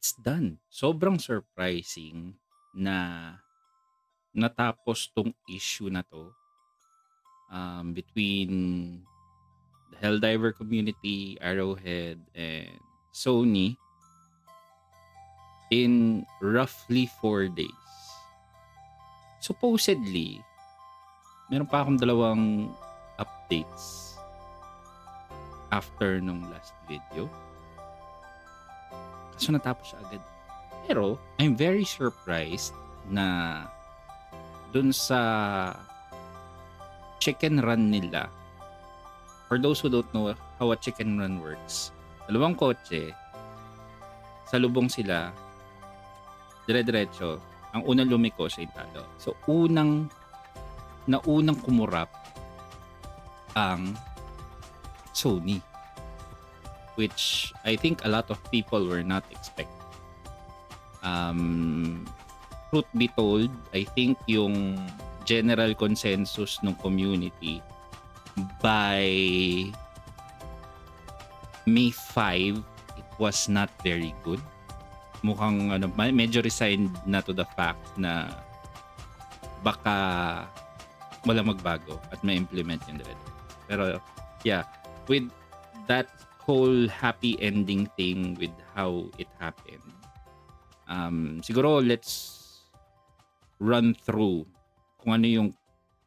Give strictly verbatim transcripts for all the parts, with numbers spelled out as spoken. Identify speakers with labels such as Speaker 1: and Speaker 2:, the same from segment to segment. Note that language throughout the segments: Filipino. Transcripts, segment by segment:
Speaker 1: it's done. Sobrang surprising na natapos 'tong issue na 'to, um, between the Helldiver community, Arrowhead, and Sony in roughly four days. Supposedly, meron pa akong dalawang updates after nung last video. Kaso natapos siya agad. Pero, I'm very surprised na dun sa chicken run nila. For those who don't know how a chicken run works, dalawang kotse, salubong sila, dire-diretso, ang unang lumiko siya yung talo. So, unang, na unang kumurap ang Sony, which I think a lot of people were not expecting. Um, truth be told, I think yung general consensus ng community by May fifth, it was not very good. Mukhang ano, medyo resigned na to the fact na baka wala magbago at ma-implement yung Red. Pero yeah, with that whole happy ending thing with how it happened, um, siguro let's run through kung ano yung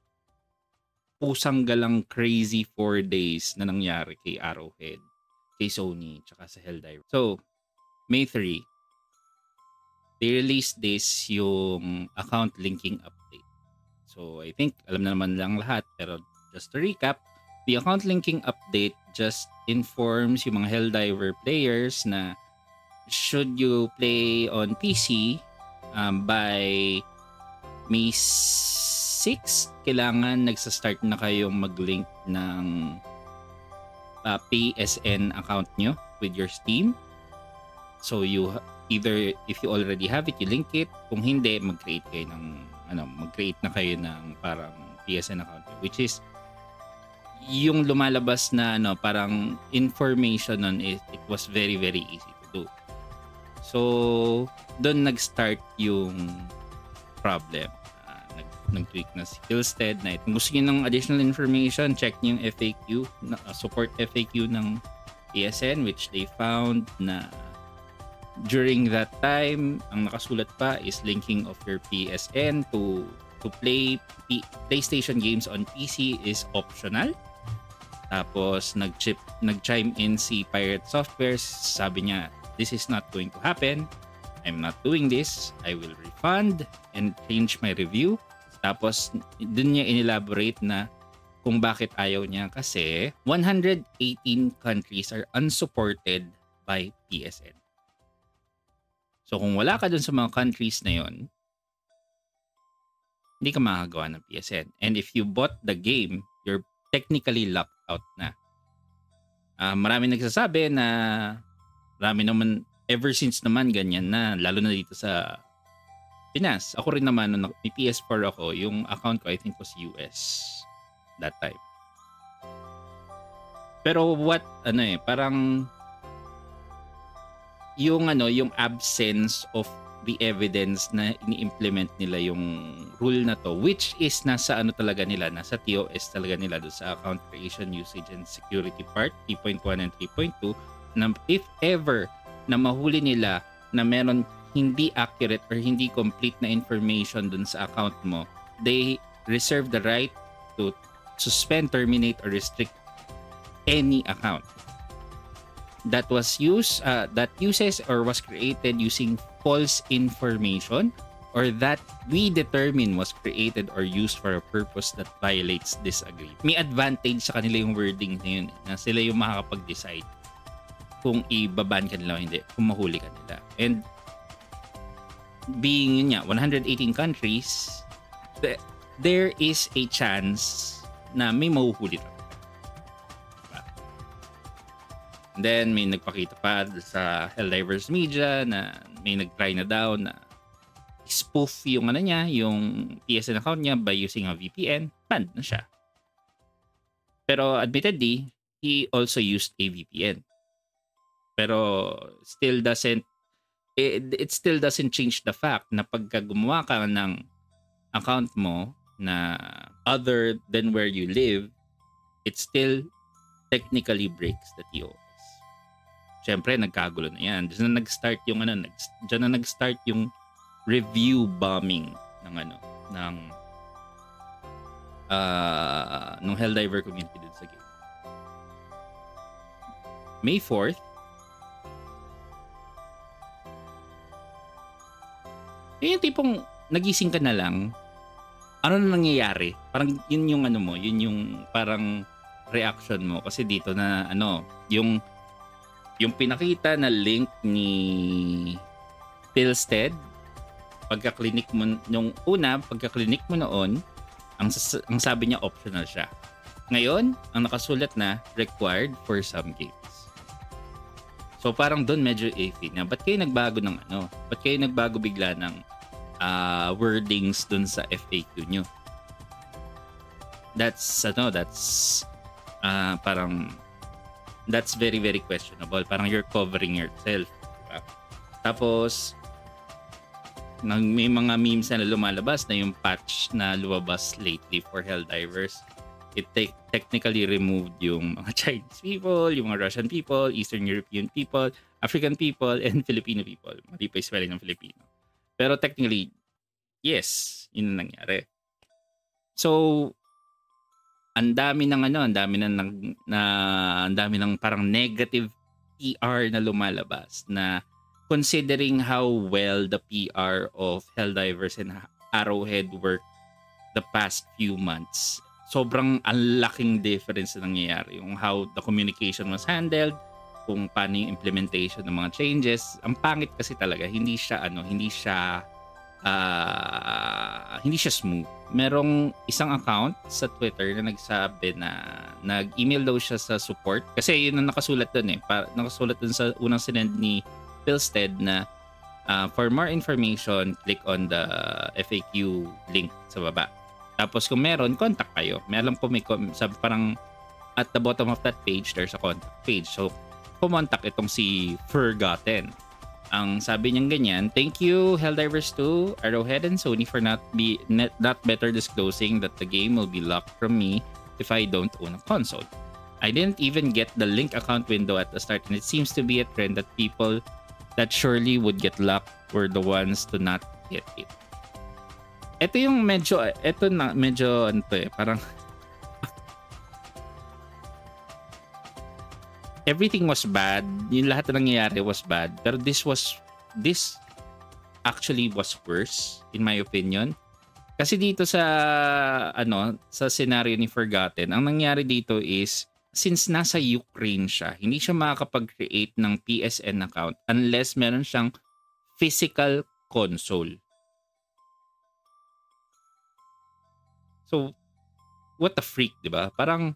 Speaker 1: pusang galang crazy four days na nangyari kay Arrowhead, kay Sony, tsaka sa Helldiver. So, May third, they released this yung account linking update. So, I think alam na naman lang lahat, pero just to recap, the account linking update just informs yung mga Helldiver players na should you play on P C um, by May sixth, kailangan nagsa-start na kayong mag-link ng uh, P S N account nyo with your Steam. So you either, if you already have it, you link it. Kung hindi, mag-create kayo ng ano, mag-create na kayo ng parang P S N account, which is yung lumalabas na ano, parang information on it, it was very very easy to do. So doon nag-start yung problem. Nag-tweak na si Killstead na kung gusto niyo ng additional information, check niyo yung F A Q, uh, support F A Q ng P S N, which they found na during that time, ang nakasulat pa is linking of your P S N to to play P- PlayStation games on P C is optional. Tapos nag-chip, nag-chime in si Pirate Software, sabi niya, this is not going to happen. I'm not doing this. I will refund and change my review. Tapos, dun niya inelaborate na kung bakit ayaw niya kasi one hundred eighteen countries are unsupported by P S N. So, kung wala ka dun sa mga countries na yon, hindi ka makagawa ng P S N. And if you bought the game, you're technically locked out na. Uh, marami nagsasabi na marami naman, ever since naman ganyan na, lalo na dito sa Pinas. Ako rin naman, nung may P S four ako, yung account ko I think was U S that time. Pero what, ano eh, parang yung ano, yung absence of the evidence na ini-implement nila yung rule na to, which is nasa ano talaga nila, nasa T O S talaga nila doon sa account creation, usage, and security part, three point one and three point two, na if ever na mahuli nila na meron hindi accurate or hindi complete na information dun sa account mo, they reserve the right to suspend, terminate, or restrict any account that was used, uh, that uses or was created using false information or that we determine was created or used for a purpose that violates this agreement. May advantage sa kanila yung wording na yun, na sila yung makakapag-decide kung i-ban ka nila o hindi, kung mahuli ka nila. And being yun nga, one hundred eighteen countries, there is a chance na may mahuhuli tayo. Diba? And then, may nagpakita pa sa Helldivers Media na may nag-try na daw na spoof yung ano niya, yung P S N account niya by using a V P N. Banned na siya. Pero admittedly, he also used a V P N. Pero still doesn't it, it still doesn't change the fact na pagka gumawa ka ng account mo na other than where you live, it still technically breaks the T O S. Siyempre, nagkagulo na yan. Diyan na nag-start yung ano, nag, diyan na nag-start yung review bombing ng ano, ng uh, ng Helldiver community dun sa game. May fourth, yung tipong nagising ka na lang, ano na nangyayari? Parang yun yung ano mo, yun yung parang reaction mo. Kasi dito na ano, yung yung pinakita na link ni Pilstead, pagka-clinic mo, yung una, pagka-clinic mo noon, ang, ang sabi niya optional siya. Ngayon, ang nakasulat na required for some games. So parang doon medyo iffy na. Ba't kayo nagbago ng ano? Ba't kayo nagbago bigla ng uh, wordings doon sa F A Q nyo? That's, ano, that's uh, parang that's very, very questionable. Parang you're covering yourself. Diba? Tapos, nang may mga memes na lumalabas na yung patch na lumabas lately for Helldivers, it te- technically removed yung mga Chinese people, yung mga Russian people, Eastern European people, African people, and Filipino people. Mali pa yung spelling ng Filipino. Pero technically, yes, yun ang nangyari. So, ang dami ng ano, ang dami ng na ang dami ng parang negative P R na lumalabas na considering how well the P R of Helldivers and Arrowhead worked the past few months, sobrang ang laking difference na nangyayari. Yung how the communication was handled, kung paano yung implementation ng mga changes. Ang pangit kasi talaga, hindi siya ano, hindi siya uh, hindi siya smooth. Merong isang account sa Twitter na nagsabi na nag-email daw siya sa support kasi yun ang nakasulat dun eh. Pa, nakasulat dun sa unang sinend ni Pilstead na uh, for more information, click on the F A Q link sa baba. Tapos kung meron, contact kayo. May alam ko may sabi parang at the bottom of that page, there's a contact page. So, kumontak itong si Forgotten. Ang sabi niyang ganyan, thank you Helldivers two, Arrowhead and Sony for not be not, not better disclosing that the game will be locked from me if I don't own a console. I didn't even get the link account window at the start and it seems to be a trend that people that surely would get locked were the ones to not get it. Ito yung medyo, ito na, medyo, ano to eh, parang everything was bad. Yung lahat na nangyayari was bad. Pero this was, this actually was worse, in my opinion. Kasi dito sa, ano, sa scenario ni Forgotten, ang nangyari dito is, since nasa Ukraine siya, hindi siya makakapag-create ng P S N account unless meron siyang physical console. So, what the freak, di ba? Parang,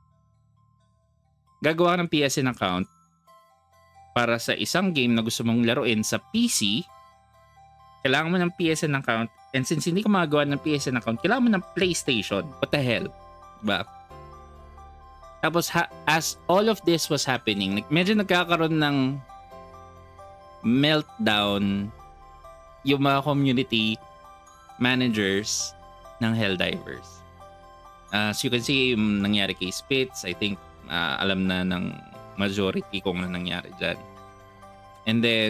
Speaker 1: gagawa ng P S N account para sa isang game na gusto mong laruin sa P C, kailangan mo ng P S N account, and since hindi ka magagawa ng P S N account, kailangan mo ng PlayStation. What the hell? Diba? Tapos, ha- as all of this was happening, medyo nagkakaroon ng meltdown yung mga community managers ng Helldivers. Uh, as you can see, yung nangyari kay Spitz, I think, uh, alam na ng majority kung ano nangyari dyan. And then,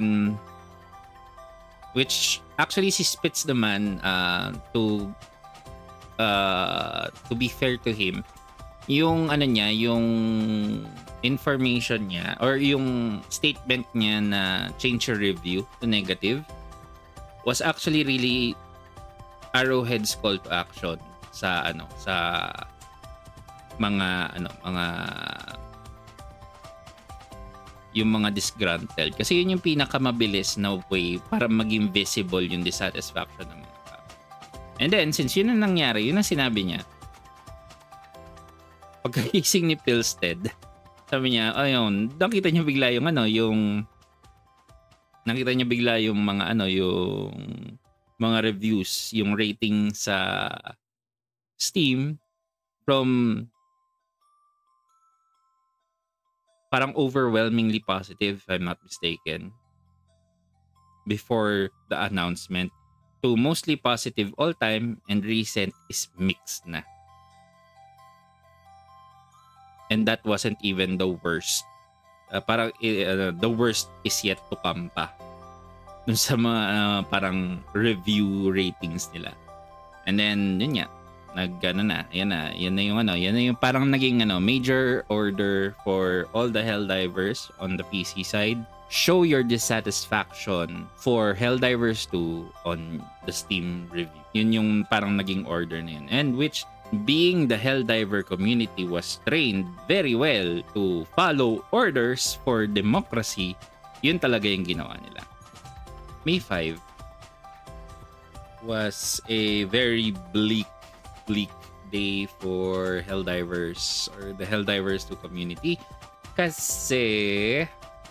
Speaker 1: which actually si Spitz naman, uh, to uh, to be fair to him, yung ano niya, yung information niya or yung statement niya na change your review to negative was actually really Arrowhead's call to action sa ano, sa mga ano, mga yung mga disgruntled. Kasi yun yung pinakamabilis na way para maging visible yung dissatisfaction ng mga tao. And then, since yun ang nangyari, yun ang sinabi niya. Pagkagising ni Pilstead, sabi niya, ayun, nakita niya bigla yung ano, yung nakita niya bigla yung mga ano, yung mga reviews, yung rating sa Steam from parang overwhelmingly positive, if I'm not mistaken. before the announcement to mostly positive all time and recent is mixed na. And that wasn't even the worst. Uh, parang uh, the worst is yet to come pa. Dun sa mga uh, parang review ratings nila. And then yun nga, nag ano na, yan na, yan na yung ano, yan na yung parang naging ano, major order for all the Helldivers on the P C side. Show your dissatisfaction for Helldivers two on the Steam review. Yun yung parang naging order na yun. And which, being the Helldiver community was trained very well to follow orders for democracy, yun talaga yung ginawa nila. May fifth was a very bleak, bleak day for Helldivers or the Helldivers two community. Kasi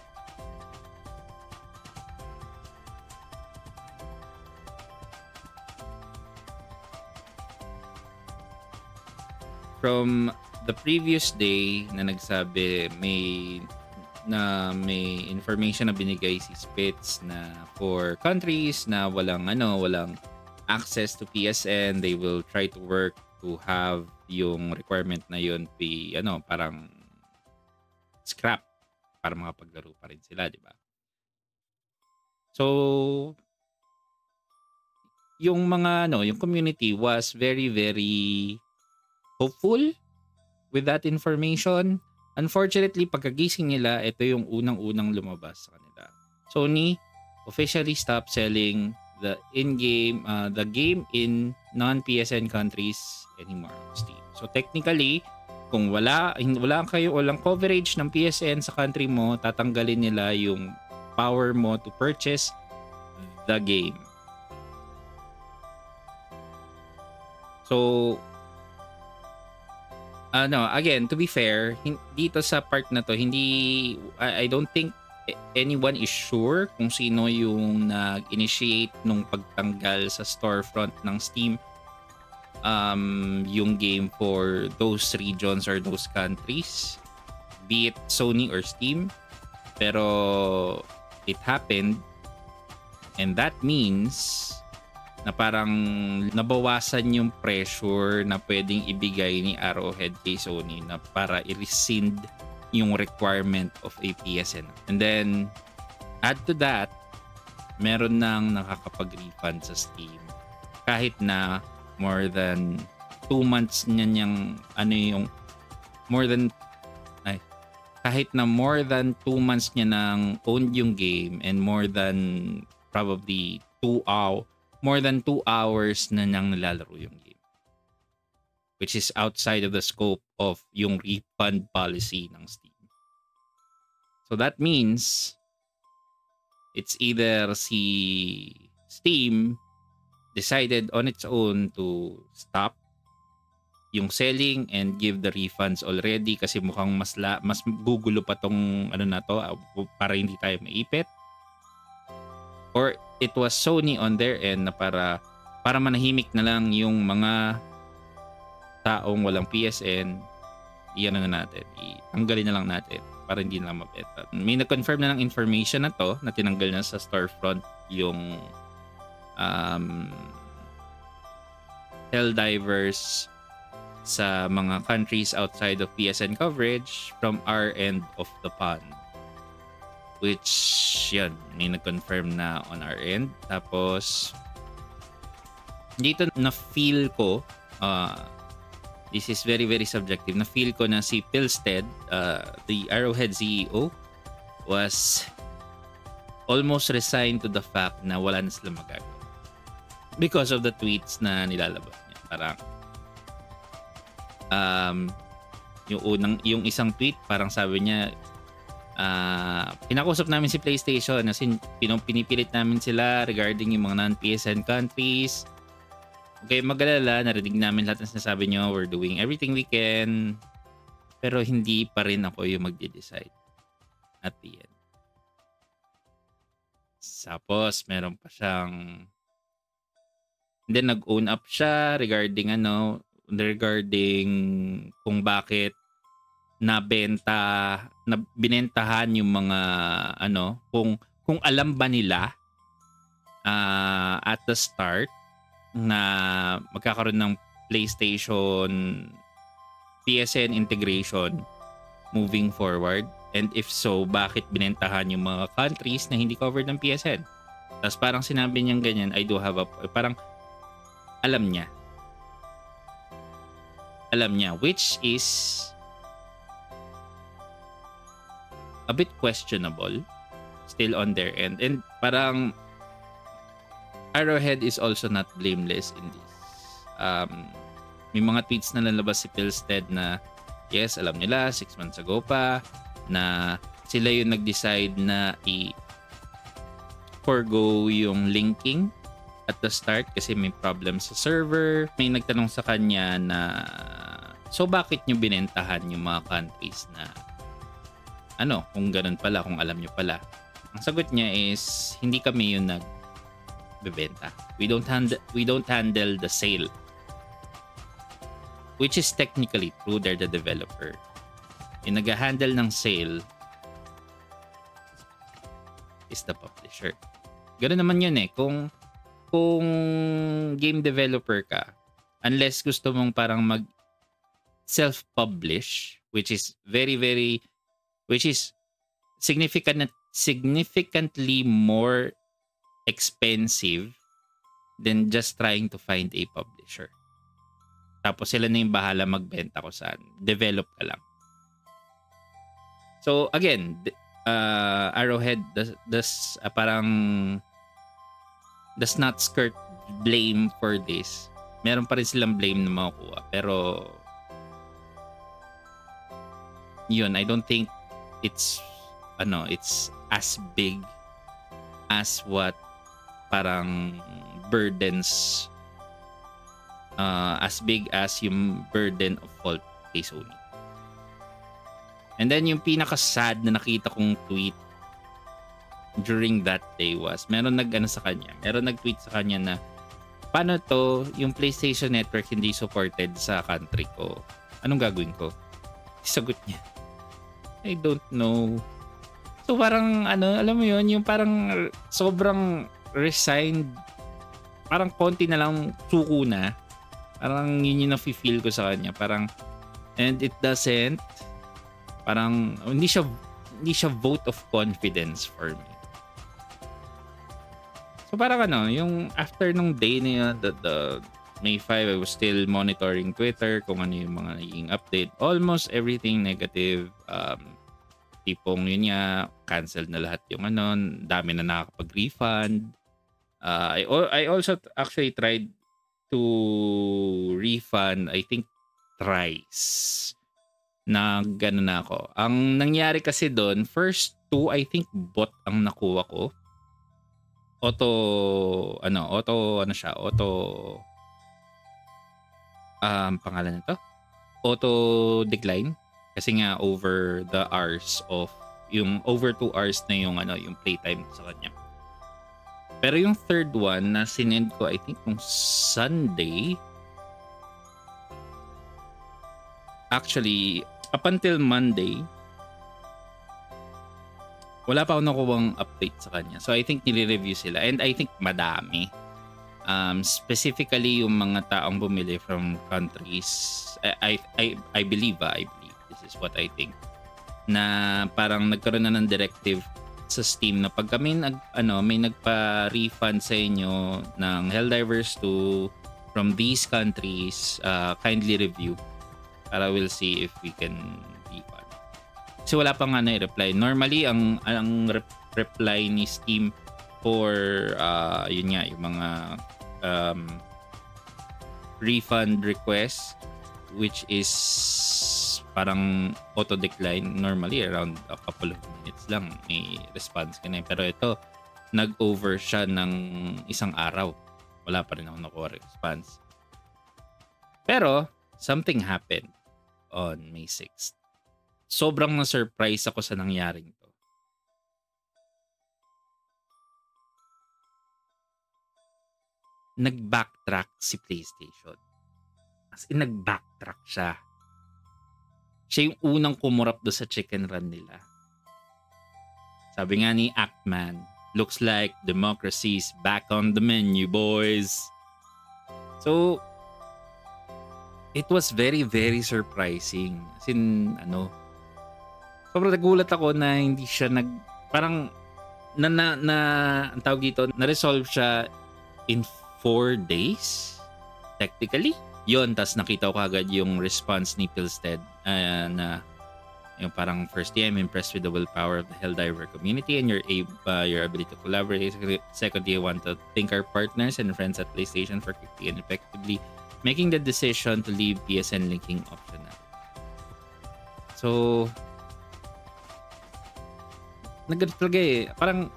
Speaker 1: from the previous day na nagsabi may na may information na binigay si Spitz na for countries na walang ano walang access to P S N, they will try to work to have yung requirement na yun be ano parang scrap para makapaglaro pa rin sila, di ba? So yung mga ano yung community was very very hopeful with that information. Unfortunately, pagkagising nila, ito yung unang-unang lumabas sa kanila. Sony officially stopped selling the in-game, uh, the game in non-P S N countries anymore on Steam. So technically, kung wala, wala kayo, walang coverage ng P S N sa country mo, tatanggalin nila yung power mo to purchase the game. So, ano, uh, again, to be fair, dito sa part na to, hindi, I, I don't think anyone is sure kung sino yung nag-initiate nung pagtanggal sa storefront ng Steam um, yung game for those regions or those countries, be it Sony or Steam. Pero it happened, and that means na parang nabawasan yung pressure na pwedeng ibigay ni Arrowhead kay Sony na para i-rescind yung requirement of a P S N. And then, add to that, meron nang nakakapag-refund sa Steam. Kahit na more than two months niya niyang, ano yung, more than, ay, kahit na more than two months niya nang owned yung game and more than probably two hours, more than two hours na niyang nilalaro yung game. Which is outside of the scope of yung refund policy ng Steam. So that means it's either si Steam decided on its own to stop yung selling and give the refunds already kasi mukhang mas la, mas gugulo pa tong ano na to para hindi tayo maipit. Or it was Sony on their end na para para manahimik na lang yung mga taong walang P S N, iyan na natin, itanggalin na lang natin para hindi na lang mabeta. May nag-confirm na ng information na to na tinanggal na sa storefront yung um, Helldivers sa mga countries outside of P S N coverage from our end of the pond. Which, yan, may nag-confirm na on our end. Tapos, dito na-feel ko, uh, this is very, very subjective, na-feel ko na si Pilstead, uh, the Arrowhead C E O, was almost resigned to the fact na wala na sila magagawa. Because of the tweets na nilalabas niya. Parang, um, yung unang, yung isang tweet, parang sabi niya, Uh, pinakusap namin si PlayStation as in, pinipilit namin sila regarding yung mga non-P S N countries. Okay, mag-alala, narinig namin lahat ng sinasabi nyo, we're doing everything we can, pero hindi pa rin ako yung magde-decide at the end. Tapos meron pa siyang, then nag-own up siya regarding ano, regarding kung bakit nabenta, na binentahan yung mga ano, kung kung alam ba nila uh, at the start na magkakaroon ng PlayStation P S N integration moving forward? And if so, bakit binentahan yung mga countries na hindi covered ng P S N? Tapos parang sinabi niyang ganyan, I do have a... Parang alam niya. Alam niya. Which is a bit questionable still on their end. And parang Arrowhead is also not blameless in this. Um, may mga tweets na lalabas si Pilstead na yes, alam nila, six months ago pa, na sila yung nag-decide na i-forgo yung linking at the start kasi may problem sa server. May nagtanong sa kanya na so bakit nyo binentahan yung mga countries na ano, kung ganun pala, kung alam nyo pala. Ang sagot niya is hindi kami yung nagbebenta. We don't handle we don't handle the sale. Which is technically true, they're the developer. Yung nag-handle ng sale is the publisher. Ganoon naman yun eh. Kung, kung game developer ka, unless gusto mong parang mag self-publish, which is very, very, which is significant, significantly more expensive than just trying to find a publisher. Tapos sila na yung bahala magbenta ko saan. Develop ka lang. So again, uh, Arrowhead does, does uh, parang does not skirt blame for this. Meron pa rin silang blame na makukuha. Pero yun, I don't think it's ano, it's as big as what parang burdens Uh, as big as yung burden of fault kay Sony. And then yung pinaka-sad na nakita kong tweet during that day was, meron nag-ano sa kanya, meron nag-tweet sa kanya na, paano to, yung PlayStation Network hindi supported sa country ko? Anong gagawin ko? Sagot niya, I don't know. So parang, ano, alam mo yun, yung parang sobrang resigned, parang konti na lang suko na. Parang yun yung nafe-feel ko sa kanya. Parang, and it doesn't, parang, hindi siya, hindi siya vote of confidence for me. So parang ano, yung after nung day na yun, the, the May fifth, I was still monitoring Twitter, kung ano yung mga naging update. Almost everything negative. Um, tipong yun nga, canceled na lahat yung ano, dami na nakakapag-refund. Uh, I, I also actually tried to refund, I think, thrice. Na gano'n na ako. Ang nangyari kasi doon, first two, I think, bot ang nakuha ko. Auto, ano, auto, ano siya, auto, um, pangalan nito? Auto decline. Kasi nga, over the hours of, yung over two hours na yung, ano, yung playtime sa kanya. Pero yung third one na sinend ko, I think nung Sunday, actually, up until Monday, wala pa ako nakuwang update sa kanya. So I think nire-review sila. And I think madami. Um, specifically, yung mga taong bumili from countries, I, I, I believe, I believe, this is what I think, na parang nagkaroon na ng directive sa Steam na pag kami nag, ano, may nagpa-refund sa inyo ng Helldivers two from these countries, uh, kindly review para we'll see if we can refund. Kasi wala pa nga na i-reply. Normally, ang, ang rep- reply ni Steam for uh, yun nga, yung mga um, refund requests, which is parang auto-decline, normally around a couple of minutes lang may response ka na. Pero ito, nag-over siya ng isang araw. Wala pa rin ako nakuha response. Pero, something happened on May sixth. Sobrang na-surprise ako sa nangyaring to. Nag-backtrack si PlayStation. As in, nag-backtrack siya. Siya yung unang kumurap do sa chicken run nila. Sabi nga ni Actman, Looks like democracy's back on the menu, boys. So, it was very, very surprising. As in, ano, sobrang nagulat ako na hindi siya nag, parang, na, na, na ang tawag dito, na-resolve siya in four days, technically. Yun, tas nakita ko kagad yung response ni Pilstead uh, na yung parang first day, I'm impressed with the willpower of the Helldiver community and your uh, your ability to collaborate. Secondly, I want to thank our partners and friends at PlayStation for quickly and effectively making the decision to leave P S N linking optional. So, nagganito talaga eh. Parang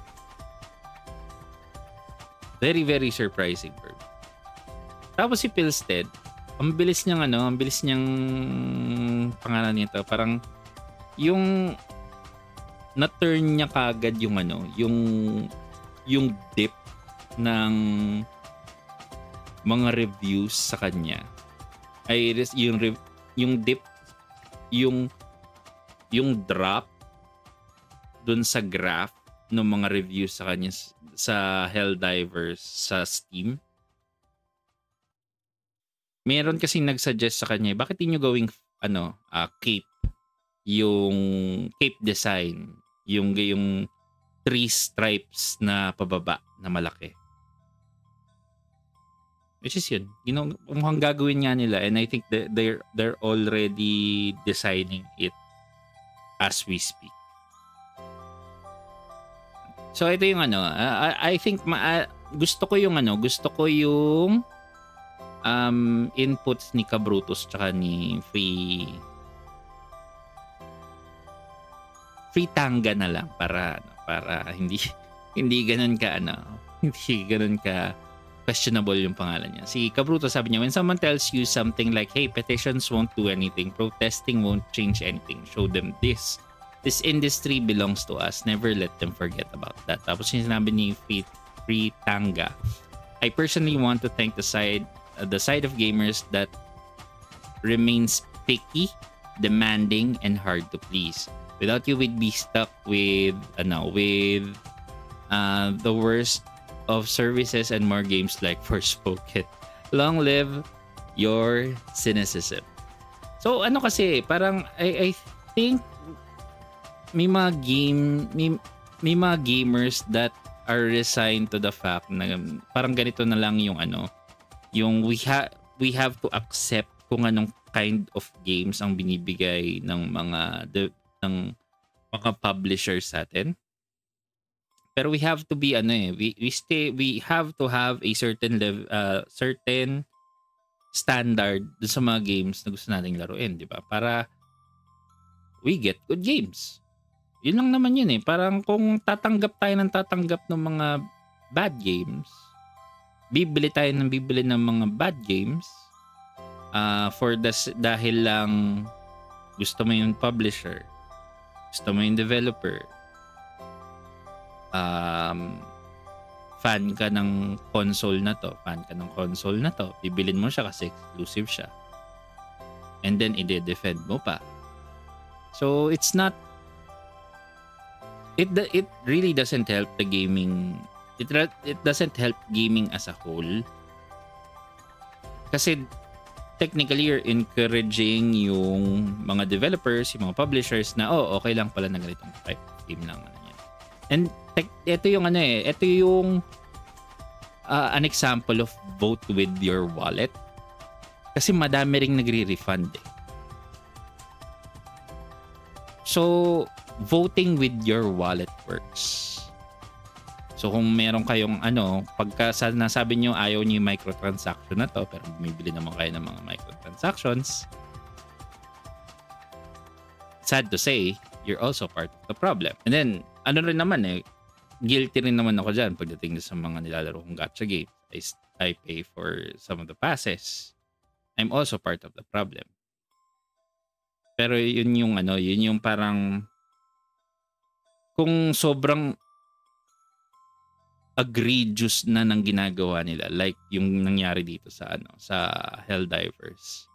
Speaker 1: very, very surprising for me. Tapos si Pilstead, ang bilis niyang ano, ang bilis niyang pangalan nito, parang yung na-turn niya kagad yung ano, yung yung dip ng mga reviews sa kanya. Ay yung yung dip yung yung drop dun sa graph ng mga reviews sa kanya sa Helldivers sa Steam. Meron kasi nag-suggest sa kanya, bakit hindi nyo gawing ano, uh, cape, yung cape design, yung yung three stripes na pababa na malaki. Which is yun, you know, mukhang gagawin nga nila, and I think that they're they're already designing it as we speak. So ito yung ano, uh, I, I think ma- uh, gusto ko yung ano, gusto ko yung um inputs ni Kabrutos tsaka ni Free Free Tanga na lang para ano, para hindi hindi ganoon ka ano, hindi ganoon ka questionable yung pangalan niya. Si Kabrutos sabi niya, when someone tells you something like, hey, petitions won't do anything, protesting won't change anything, show them this. This industry belongs to us. Never let them forget about that. Tapos yung sinabi ni Free, Free Tanga, I personally want to thank the side the side of gamers that remains picky, demanding, and hard to please. Without you, we'd be stuck with ano, with uh, the worst of services and more games like Forspoken. Long live your cynicism. So ano kasi, parang I, I think may mga game may, may mga gamers that are resigned to the fact na parang ganito na lang yung ano, yung we have we have to accept kung anong kind of games ang binibigay ng mga de, ng mga publishers sa atin. Pero we have to be ano eh, we we stay we have to have a certain level uh, certain standard dun sa mga games na gusto nating laruin, di ba? Para we get good games. Yun lang naman yun eh. Parang kung tatanggap tayo ng tatanggap ng mga bad games, bibili tayo ng bibili ng mga bad games uh, for the, dahil lang gusto mo yung publisher, gusto mo yung developer, um, fan ka ng console na to, fan ka ng console na to, bibilin mo siya kasi exclusive siya. And then, i-defend mo pa. So, it's not, it it really doesn't help the gaming It, it doesn't help gaming as a whole. Kasi technically you're encouraging yung mga developers, yung mga publishers na oh, okay lang pala na ganitong type of game lang ano yan. And te- ito yung ano eh, ito yung uh, an example of vote with your wallet. Kasi madami ring nagre-refund eh. So, voting with your wallet works. So kung meron kayong ano, pagka sa nasabi nyo ayaw nyo yung microtransaction na to, pero bumibili naman kayo ng mga microtransactions, sad to say, you're also part of the problem. And then, ano rin naman eh, guilty rin naman ako dyan pagdating sa mga nilalaro kong gacha game. I, I pay for some of the passes. I'm also part of the problem. Pero yun yung ano, yun yung parang kung sobrang egregious na ng ginagawa nila, like yung nangyari dito sa ano, sa Helldivers.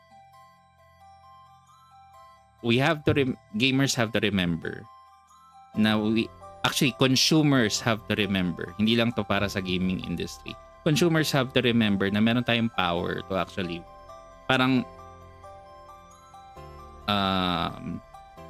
Speaker 1: We have to rem- gamers have to remember na we, actually, consumers have to remember, hindi lang to para sa gaming industry. Consumers have to remember na meron tayong power to actually, parang, um,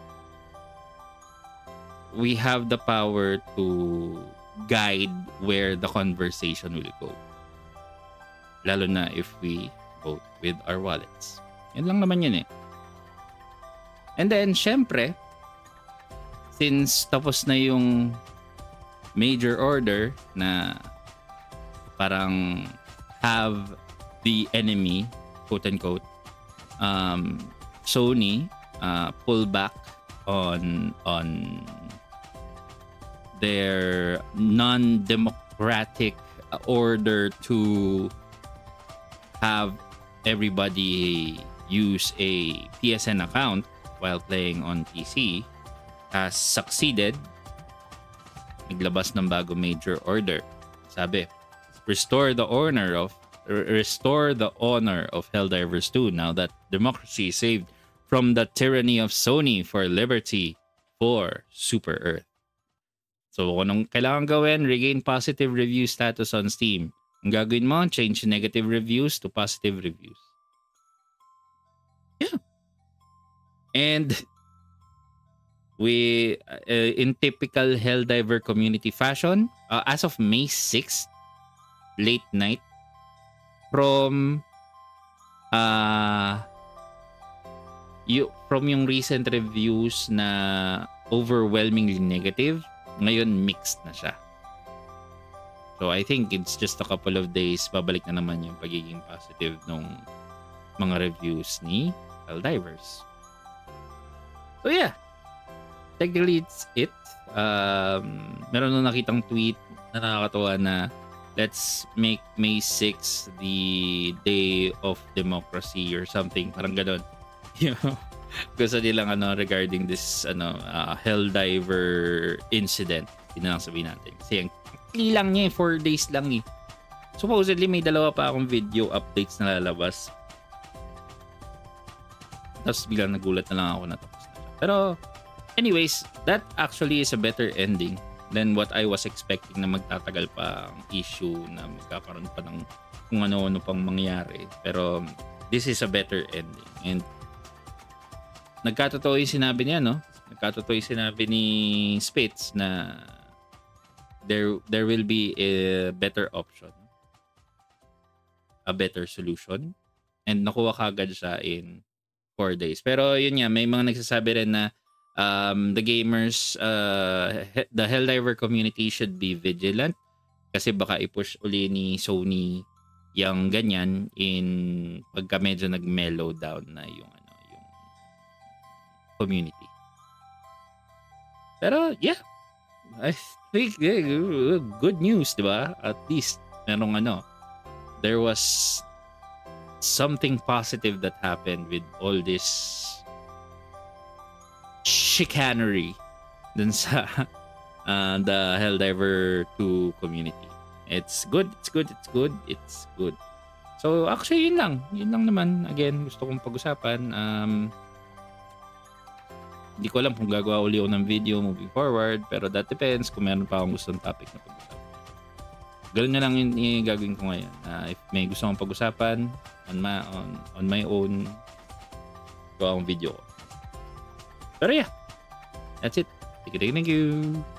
Speaker 1: we have the power to guide where the conversation will go. Lalo na if we vote with our wallets. Yan lang naman yun eh. And then, syempre, since tapos na yung major order na parang have the enemy, quote-unquote, um, Sony uh, pull back on on their non-democratic order to have everybody use a P S N account while playing on P C has succeeded. Naglabas ng bago major order. Sabi, restore the honor of restore the honor of Helldivers two now that democracy is saved from the tyranny of Sony for liberty for Super Earth. So kung anong kailangan gawin, regain positive review status on Steam. Ang gagawin mo, change negative reviews to positive reviews. Yeah. And we, uh, in typical Helldiver community fashion, uh, as of May sixth, late night, from uh, you, from yung recent reviews na overwhelmingly negative, ngayon mixed na siya. So I think it's just a couple of days, babalik na naman yung pagiging positive nung mga reviews ni Helldivers. So yeah, technically it's it. Um, meron nung nakitang tweet na nakakatawa na let's make May sixth the day of democracy or something, parang gano'n. You know, gusto nilang ano regarding this ano uh, Helldiver incident. Yun na lang sabihin natin. Kasi ang kli lang niya eh, four days lang eh. Supposedly may dalawa pa akong video updates na lalabas. Tapos biglang nagulat na lang ako na tapos na siya. Pero anyways, that actually is a better ending than what I was expecting na magtatagal pa ang issue na magkakaroon pa ng kung ano-ano pang mangyari. Pero this is a better ending. And nagkatotoo yung sinabi niya, no? Nagkatotoo yung sinabi ni Spitz na there there will be a better option, a better solution, and nakuha kagad siya in four days. Pero yun nga, may mga nagsasabi rin na um, the gamers, uh, the Helldiver community should be vigilant kasi baka i-push uli ni Sony yung ganyan in pagka medyo nag-mellow down na yung ano yung community. Pero yeah, I think yeah, good news, di ba? At least merong ano, there was something positive that happened with all this chicanery dun sa uh, the Helldiver two community. It's good, it's good, it's good, it's good. So actually yun lang, yun lang naman. Again, gusto kong pag-usapan. Um, Hindi ko alam kung gagawa uli ako ng video moving forward, pero that depends kung meron pa akong gustong topic na pag-usapan. Ganun na lang yung, yung gagawin ko ngayon. Uh, if may gusto akong pag-usapan on my, on, on my own, gawa akong video ko. Pero yeah, that's it. Thank you, thank you.